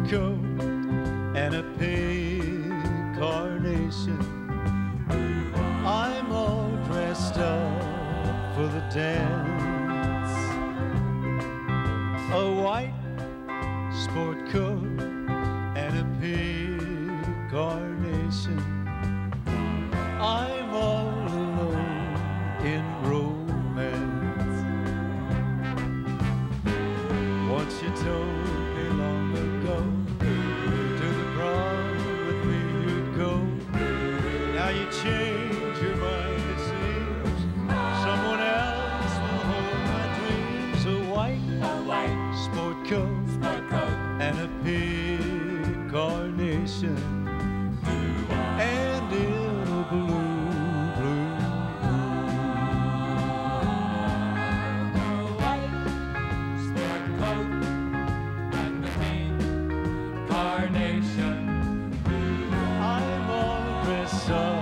coat and a pink carnation. I'm all dressed up for the dance. A white sport coat and a pink carnation. I'm all alone in romance. Once you told me long ago, to the prom with me you'd go. Now you change your mind, it seems. Someone else will hold my dreams. A white sport coat and a pink carnation. And in a blue Carnation. I'm all dressed up